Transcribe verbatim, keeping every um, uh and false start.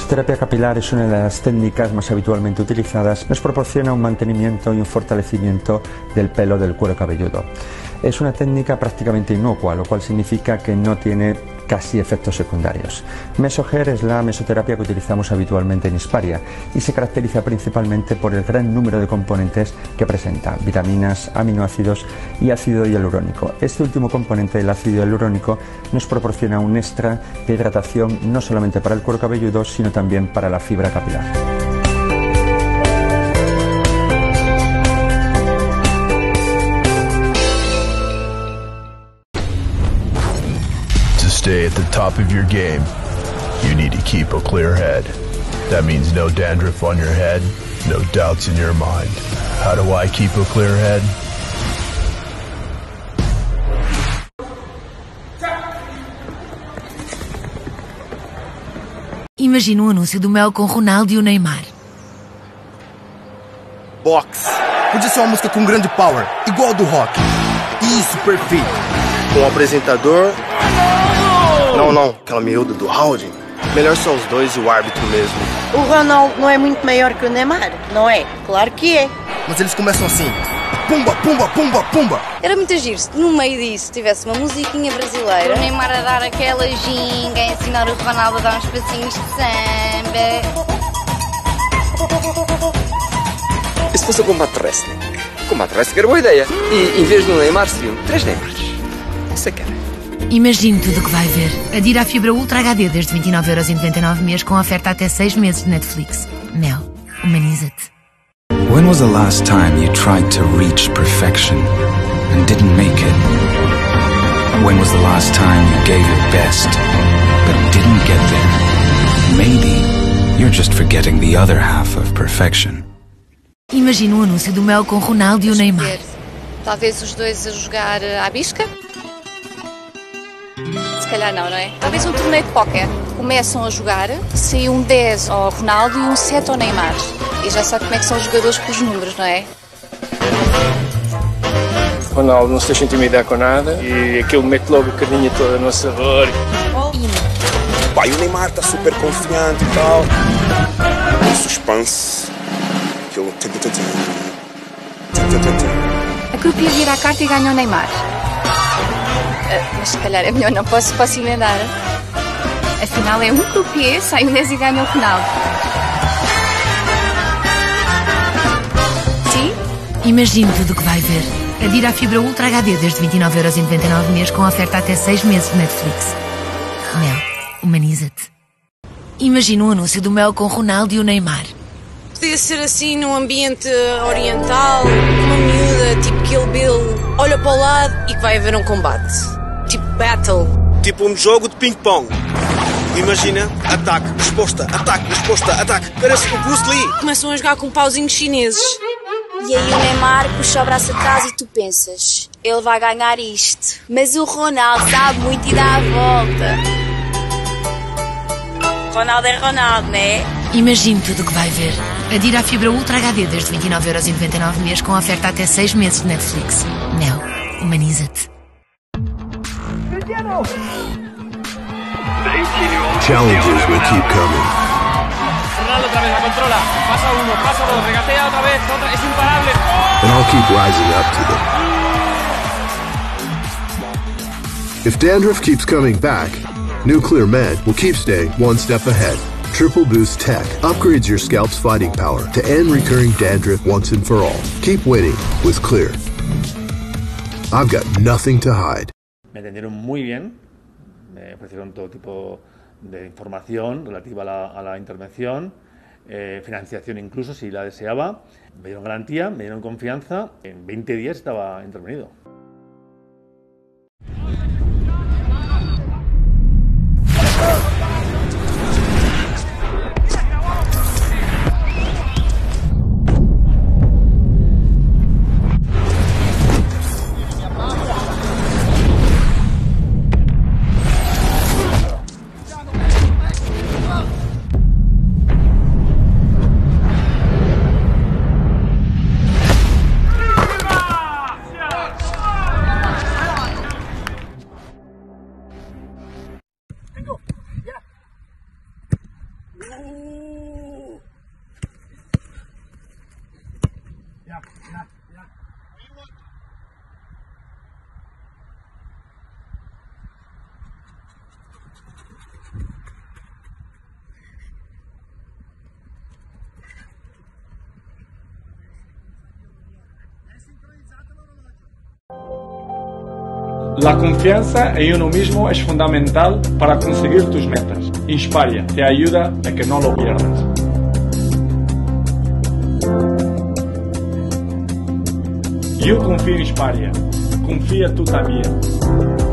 mesoterapia capilar es una de las técnicas más habitualmente utilizadas. Nos proporciona un mantenimiento y un fortalecimiento del pelo del cuero cabelludo. Es una técnica prácticamente inocua, lo cual significa que no tiene casi efectos secundarios. Mesohair es la mesoterapia que utilizamos habitualmente en Hisparia y se caracteriza principalmente por el gran número de componentes que presenta: vitaminas, aminoácidos y ácido hialurónico. Este último componente, el ácido hialurónico, nos proporciona un extra de hidratación no solamente para el cuero cabelludo, sino también para la fibra capilar. Stay at the top of your game, you need to keep a clear head. That means no dandruff on your head, no doubts in your mind. How do I keep a clear head? Imagina um anúncio do Mel com Ronaldo e o Neymar. Box. Podia ser uma música com grande power, igual do rock. Isso, perfeito. Com o apresentador... Não, não, aquela miúda do Howdy. Melhor são os dois e o árbitro mesmo. O Ronaldo não é muito maior que o Neymar, não é? Claro que é. Mas eles começam assim. Pumba, pumba, pumba, pumba. Era muito giro se no meio disso tivesse uma musiquinha brasileira. O Neymar a dar aquela ginga, a ensinar o Ronaldo a dar uns passinhos de samba. E se fosse um combate de wrestling? Combate de wrestling era boa ideia. E em vez de um Neymar, seriam três Neymars. Isso é que era. Imagine tudo o que vai ver. Adira a fibra Ultra H D desde vinte e nove euros e noventa e nove mês com oferta até seis meses de Netflix. Mel, humaniza-te. When was the last time you tried to reach perfection and didn't make it? When was the last time you gave your best but didn't get there? Maybe you're just forgetting the other half of perfection. Imagina um anúncio do Mel com Ronaldo e o Neymar. Talvez os dois a jogar à bisca? Se calhar não, não é? Talvez um torneio de póquer. Começam a jogar, sai um dez ao Ronaldo e um sete ao Neymar. E já sabe como é que são os jogadores com os números, não é? O Ronaldo não se deixa intimidar com nada e aquilo mete logo a carinha toda no sabor. Pai, o Neymar está super confiante e tal. O suspense. Aquilo... A Croupier vira a carta e ganha o Neymar. Uh, mas se calhar é melhor, não posso, posso emendar. Afinal é um croupier, sai um dez e ganha o Ronaldo. Sim? Imagine tudo o que vai ver. Adira a fibra Ultra H D desde vinte e nove euros e noventa e nove mês com oferta até seis meses de Netflix. Mel, humaniza-te. Imagina um anúncio do Mel com Ronaldo e o Neymar. Podia ser assim num ambiente oriental, uma miúda tipo Kill Bill, olha para o lado e que vai haver um combate. Tipo battle. Tipo um jogo de ping-pong. Imagina, ataque, resposta, ataque, resposta, ataque. Parece o Bruce Lee. Começam a jogar com pauzinhos chineses. E aí o Neymar puxa o braço atrás e tu pensas, ele vai ganhar isto. Mas o Ronaldo sabe muito e dá a volta. Ronaldo é Ronaldo, não é? Imagine tudo o que vai ver. Adira a fibra Ultra H D desde vinte e nove euros e noventa e nove mês com oferta até seis meses de Netflix. Mel, humaniza-te. Challenges will keep coming. Ronaldo otra vez la controla. Pasa uno, pasa dos, regatea otra vez, otra, es imparable. ¡Oh! And I'll keep rising up to them. If dandruff keeps coming back, New Clear Men will keep staying one step ahead. Triple Boost Tech upgrades your scalp's fighting power to end recurring dandruff once and for all. Keep winning with Clear. I've got nothing to hide. Me atendieron muy bien, me ofrecieron todo tipo de información relativa a la, a la intervención, eh, financiación incluso si la deseaba, me dieron garantía, me dieron confianza, en veinte días estaba intervenido. La confianza en uno mismo es fundamental para conseguir tus metas. Inspire te ayuda a que no lo pierdas. Yo confío en Inspire. Confía tú también.